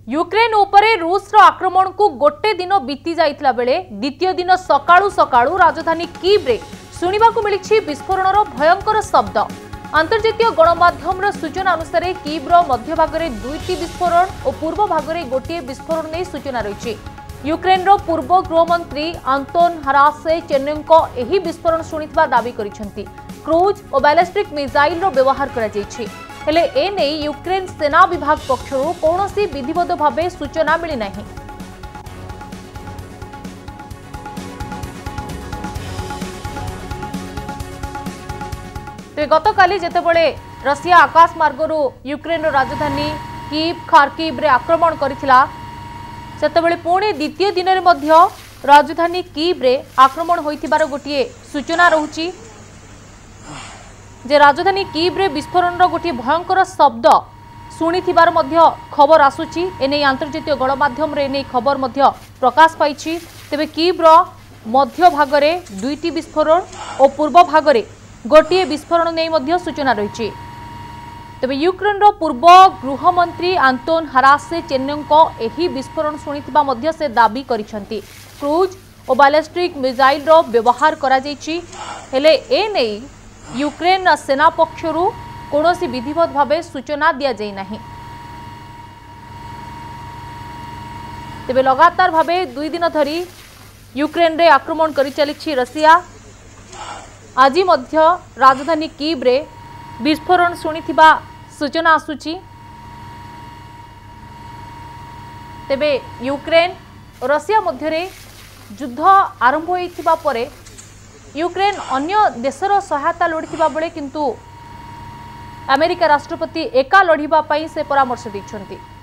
Ukraine उपरे रूस रो आक्रमण को गोटे दिन बीती जाइतला बेले द्वितीय दिन सकाळू सकाळू राजधानी कीव रे सुनिबा को मिलिछि विस्फोरणर भयंकर शब्द। अंतर्जातीय गणमाध्यम सूचना अनुसार कीव रो मध्य भागरे दुईटी विस्फोरण और पूर्व भागरे गोटे विस्फोरण नहीं सूचना रही। यूक्रेन रो पूर्व गृहमंत्री आंतोन हरासेचेनेंको एही विस्फोरण शुणिथिबा दाबी करिसेंती। क्रूज और बैलिस्टिक मिसाइल रो व्यवहार करा जायछि। हेले ए नहीं यूक्रेन सेना विभाग पक्षरु कौनसी विधिवत भावे सूचना मिली नहीं। तो गतकाली जेतेबेले रशिया आकाश मार्गरू यूक्रेन राजधानी कीव खार्किव रे आक्रमण करिथिला सेतेबेले पुणी द्वितीय दिन रे मध्य राजधानी कीव रे आक्रमण होइथिबार गोटिए सूचना रहुची जे राजधानी कीव रे विस्फोरण गोटे भयंकर शब्द शुणिथिबार मध्य खबर आसुची। एने अंतर्जातीय गणमाध्यम रे एने खबर मध्य प्रकाश पाइछि। तेबे कीव रो मध्य भागरे दुईटी विस्फोरण और पूर्व भागरे गोटे विस्फोरण नहीं मध्य सूचना रही। तेबे यूक्रेन रो पूर्व गृहमंत्री आंतोन हरासेचेनेंको एही विस्फोरण शुणिथिबा मध्य से दाबी करिसेंती। क्रूज और बैलिस्टिक मिसाइल रो व्यवहार करा जायछि। हेले ए नहीं यूक्रेन सेना पक्षरु कौनसी विधिवत भावे सूचना दिया जाय नहीं। तेबे लगातार भावे दुई दिन धरी यूक्रेन रे आक्रमण करि चलिछि रशिया। आज मध्य राजधानी कीव रे विस्फोरण शुणिथिबा सूचना आसुछि। तेबे यूक्रेन और रशिया मध्यरे युद्ध आरंभ होइथिबा परे यूक्रेन अन्य देशर सहायता लोड़िथिबा बेले किंतु अमेरिका राष्ट्रपति एका लढ़िबा पई से परामर्श दैछंती।